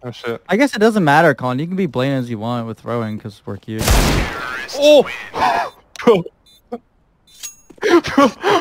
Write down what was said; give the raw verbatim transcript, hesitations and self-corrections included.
Oh shit. I guess it doesn't matter, Colin. You can be blatant as you want with throwing because we're cute. Oh! Bro. Bro,